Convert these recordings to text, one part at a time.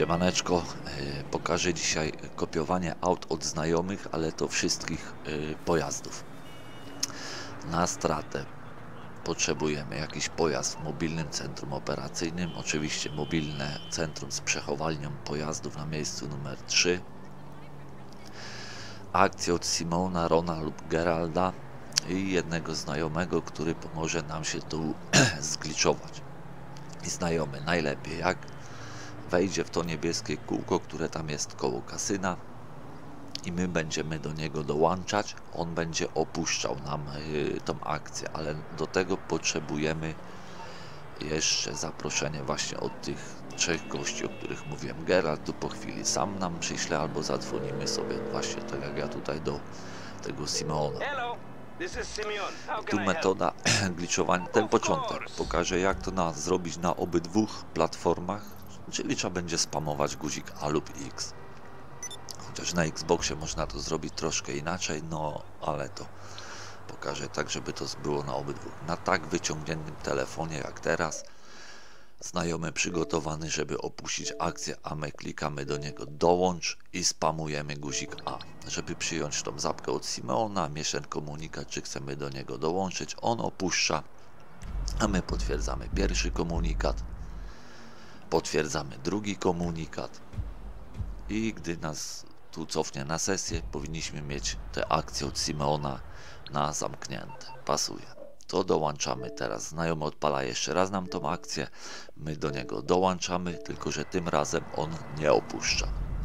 Siemaneczko, pokażę dzisiaj kopiowanie aut od znajomych, ale to wszystkich pojazdów. Na stratę potrzebujemy jakiś pojazd w mobilnym centrum operacyjnym, oczywiście mobilne centrum z przechowalnią pojazdów na miejscu numer 3. Akcję od Simona, Rona lub Geralda i jednego znajomego, który pomoże nam się tu zgliczować. I znajomy najlepiej jak wejdzie w to niebieskie kółko, które tam jest koło kasyna i my będziemy do niego dołączać. On będzie opuszczał nam tą akcję, ale do tego potrzebujemy jeszcze zaproszenie właśnie od tych 3 gości, o których mówiłem. Geralt tu po chwili sam nam przyśle albo zadzwonimy sobie właśnie tak jak ja tutaj do tego Simona. Tu metoda gliczowania, ten początek pokaże jak to zrobić na obydwu platformach, czyli trzeba będzie spamować guzik A lub X. Chociaż na Xboxie można to zrobić troszkę inaczej, no ale to pokażę tak, żeby to było na obydwu. Na tak wyciągniętym telefonie jak teraz, znajomy przygotowany, żeby opuścić akcję, a my klikamy do niego dołącz i spamujemy guzik A. Żeby przyjąć tą zapkę od Simona, mieć ten komunikat, czy chcemy do niego dołączyć, on opuszcza, a my potwierdzamy pierwszy komunikat, potwierdzamy drugi komunikat i gdy nas tu cofnie na sesję, powinniśmy mieć te akcje od Simona na zamknięte. Pasuje. To dołączamy teraz. Znajomy odpala jeszcze raz nam tą akcję, my do niego dołączamy, tylko że tym razem on nie opuszcza.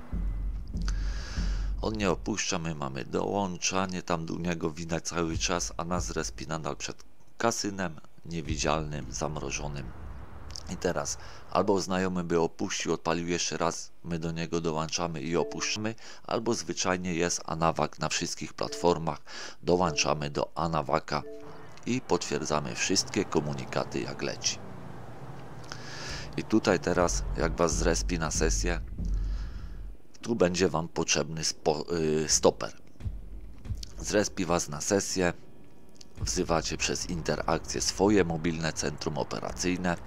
On nie opuszcza, my mamy dołączanie, tam u niego widać cały czas, a nas respi nadal przed kasynem, niewidzialnym, zamrożonym. I teraz albo znajomy by opuścił, odpalił jeszcze raz, my do niego dołączamy i opuszczamy, albo zwyczajnie jest Anawak na wszystkich platformach, dołączamy do Anawaka i potwierdzamy wszystkie komunikaty jak leci. I tutaj teraz jak was zrespi na sesję, tu będzie wam potrzebny stoper. Zrespi was na sesję, wzywacie przez interakcję swoje mobilne centrum operacyjne.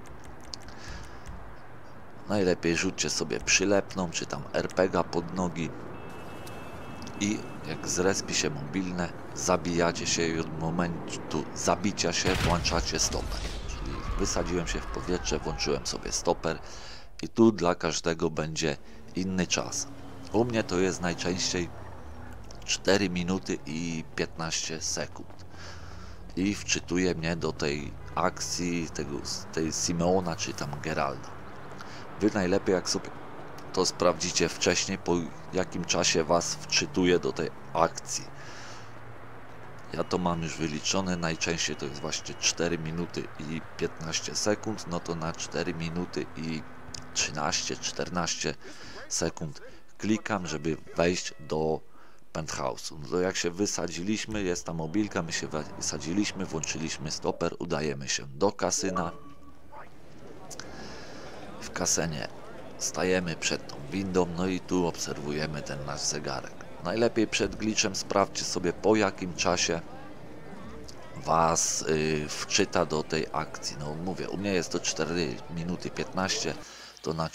Najlepiej rzućcie sobie przylepną, czy tam RPG pod nogi i jak zrespi się mobilne, zabijacie się i od momentu zabicia się włączacie stoper. Czyli wysadziłem się w powietrze, włączyłem sobie stoper i tu dla każdego będzie inny czas. U mnie to jest najczęściej 4 minuty i 15 sekund i wczytuje mnie do tej akcji tej Simona czy tam Geralda. Wy najlepiej jak sobie to sprawdzicie wcześniej, po jakim czasie was wczytuje do tej akcji. Ja to mam już wyliczone, najczęściej to jest właśnie 4 minuty i 15 sekund, no to na 4 minuty i 13-14 sekund klikam, żeby wejść do penthouse'u. No to jak się wysadziliśmy, jest ta mobilka, my się wysadziliśmy, włączyliśmy stoper, udajemy się do kasyna. W kasynie stajemy przed tą windą, no i tu obserwujemy ten nasz zegarek. Najlepiej przed glitchem sprawdźcie sobie po jakim czasie was wczyta do tej akcji. No mówię, u mnie jest to 4 minuty 15, to na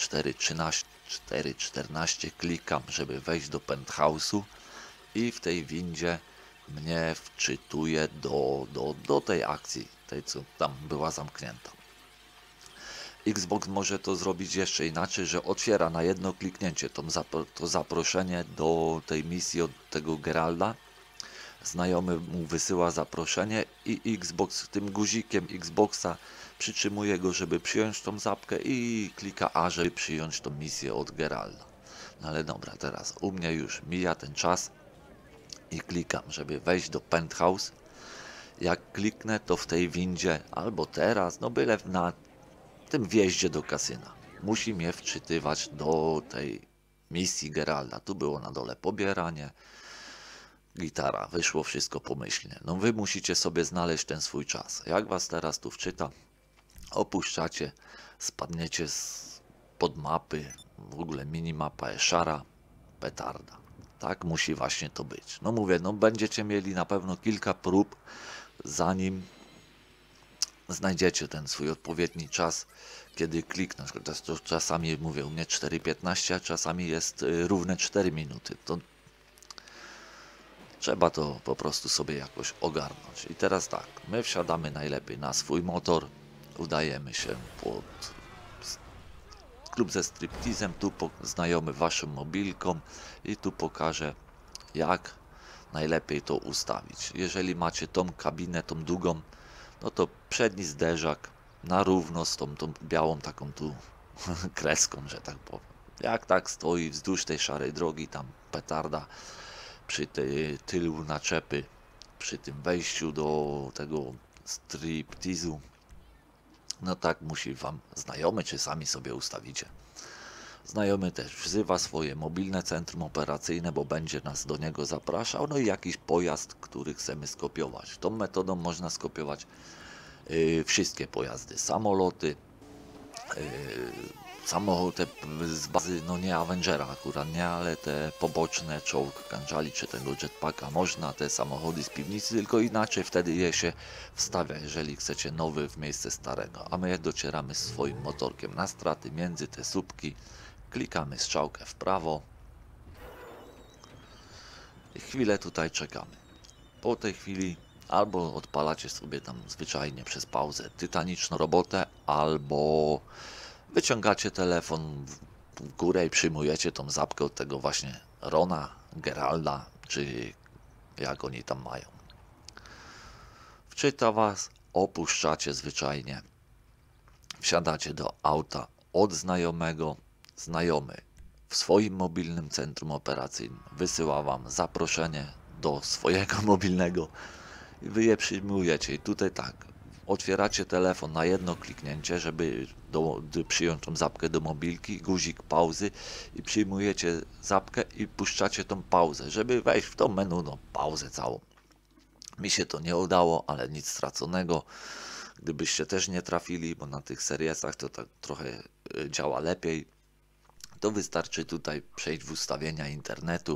4:14 klikam, żeby wejść do penthouse'u i w tej windzie mnie wczytuje do tej akcji, tej co tam była zamknięta. Xbox może to zrobić jeszcze inaczej, że otwiera na jedno kliknięcie to zaproszenie do tej misji od tego Geralda. Znajomy mu wysyła zaproszenie i Xbox tym guzikiem Xboxa przytrzymuje go, żeby przyjąć tą zapkę i klika A, żeby przyjąć tą misję od Geralda. No ale dobra, teraz u mnie już mija ten czas i klikam, żeby wejść do penthouse. Jak kliknę, to w tej windzie albo teraz, no byle na tym wjeździe do kasyna musi mnie wczytywać do tej misji Geralda. Tu było na dole pobieranie, gitara, wyszło wszystko pomyślnie. No wy musicie sobie znaleźć ten swój czas. Jak was teraz tu wczyta, opuszczacie, spadniecie pod mapy, w ogóle minimapa jest szara, petarda. Tak musi właśnie to być. No mówię, no będziecie mieli na pewno kilka prób, zanim znajdziecie ten swój odpowiedni czas, kiedy kliknąć. To czasami mówię u mnie 4:15, a czasami jest równe 4 minuty. To trzeba to po prostu sobie jakoś ogarnąć. I teraz tak, my wsiadamy najlepiej na swój motor, udajemy się pod klub ze striptizem, tu znajomy waszą mobilką i tu pokażę, jak najlepiej to ustawić. Jeżeli macie tą kabinę, tą długą, no to przedni zderzak na równo z tą białą taką tu kreską, że tak powiem. Jak tak stoi wzdłuż tej szarej drogi, tam petarda przy tylu naczepy, przy tym wejściu do tego striptizu, no tak musi wam znajomy, czy sami sobie ustawicie. Znajomy też wzywa swoje mobilne centrum operacyjne, bo będzie nas do niego zapraszał, no i jakiś pojazd, który chcemy skopiować. Tą metodą można skopiować wszystkie pojazdy, samoloty, samochody z bazy, no nie Avengera akurat, nie, ale te poboczne, czołg Kanjali czy tego jetpacka można, te samochody z piwnicy, tylko inaczej wtedy je się wstawia, jeżeli chcecie nowy w miejsce starego, a my docieramy swoim motorkiem na straty między te słupki, klikamy strzałkę w prawo i chwilę tutaj czekamy. Po tej chwili albo odpalacie sobie tam zwyczajnie przez pauzę tytaniczną robotę, albo wyciągacie telefon w górę i przyjmujecie tą zapkę od tego właśnie Rona, Geralda, czy jak oni tam mają. Wczyta was, opuszczacie zwyczajnie, wsiadacie do auta od znajomego, znajomy w swoim mobilnym centrum operacyjnym wysyła wam zaproszenie do swojego mobilnego i wy je przyjmujecie. I tutaj tak, otwieracie telefon na jedno kliknięcie, żeby przyjąć tą zapkę do mobilki, guzik pauzy i przyjmujecie zapkę i puszczacie tą pauzę, żeby wejść w to menu, no pauzę całą. Mi się to nie udało, ale nic straconego. Gdybyście też nie trafili, bo na tych seriesach to tak trochę działa lepiej, to wystarczy tutaj przejść w ustawienia internetu,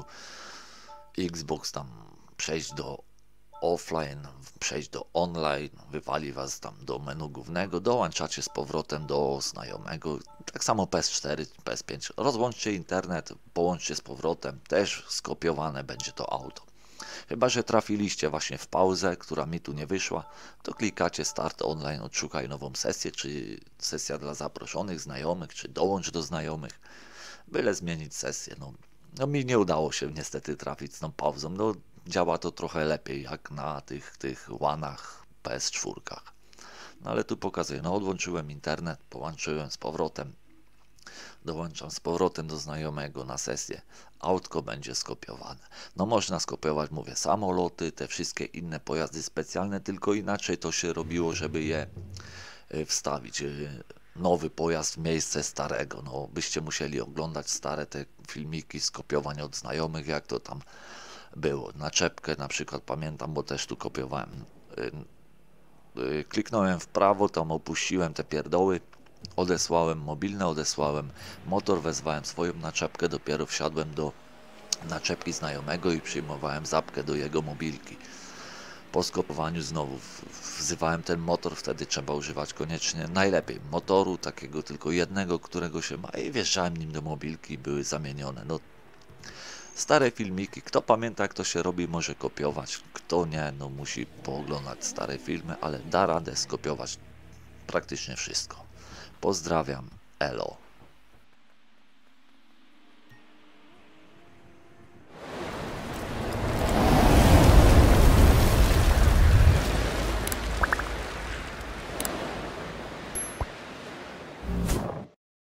Xbox tam przejść do offline, przejść do online, wywali was tam do menu głównego, dołączacie z powrotem do znajomego, tak samo PS4, PS5, rozłączcie internet, połączcie z powrotem, też skopiowane będzie to auto. Chyba że trafiliście właśnie w pauzę, która mi tu nie wyszła, to klikacie start online, odszukaj nową sesję, czy sesja dla zaproszonych znajomych, czy dołącz do znajomych, byle zmienić sesję. No mi nie udało się niestety trafić z tą pauzą, no działa to trochę lepiej jak na tych łanach PS4. No ale tu pokazuję, no odłączyłem internet, połączyłem z powrotem, dołączam z powrotem do znajomego na sesję, autko będzie skopiowane. No można skopiować, mówię, samoloty, te wszystkie inne pojazdy specjalne, tylko inaczej to się robiło, żeby je wstawić. Nowy pojazd w miejsce starego, no byście musieli oglądać stare te filmiki, skopiowanie od znajomych, jak to tam było. Naczepkę na przykład pamiętam, bo też tu kopiowałem. Kliknąłem w prawo, tam opuściłem te pierdoły, odesłałem mobilne, odesłałem motor, wezwałem swoją naczepkę, dopiero wsiadłem do naczepki znajomego i przyjmowałem zapkę do jego mobilki. Po skopowaniu znowu wzywałem ten motor, wtedy trzeba używać koniecznie najlepiej motoru, takiego tylko jednego, którego się ma, i wjeżdżałem nim do mobilki i były zamienione. No, stare filmiki, kto pamięta jak to się robi, może kopiować, kto nie, no musi pooglądać stare filmy, ale da radę skopiować praktycznie wszystko. Pozdrawiam, elo.